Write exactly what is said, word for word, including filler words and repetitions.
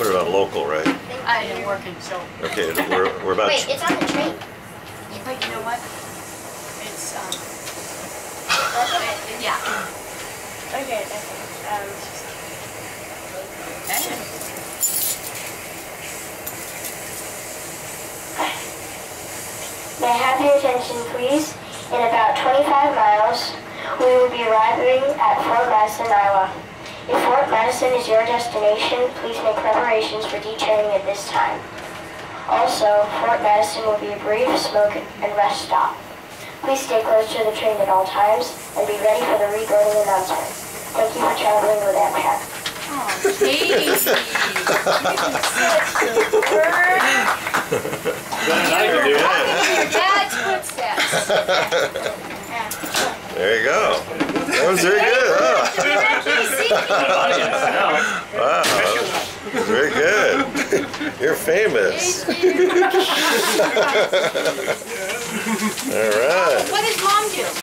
put it on local, right? I am working, so. Okay, we're, we're about... Wait, it's on the train. But you know what? It's, um... it, yeah. Okay, okay. Um... Okay. May I have your attention, please? In about twenty-five miles, we will be arriving at Fort Madison, Iowa. If Fort Madison is your destination, please make preparations for detraining at this time. Also, Fort Madison will be a brief smoke and rest stop. Please stay close to the train at all times and be ready for the reboarding announcement. Thank you for traveling with Amtrak. Oh, Katie! You're such a word. I can do Walking that. in your dad's footsteps. There you go. That was very good, huh? Wow, very good. You're famous. All right. What does Mom do?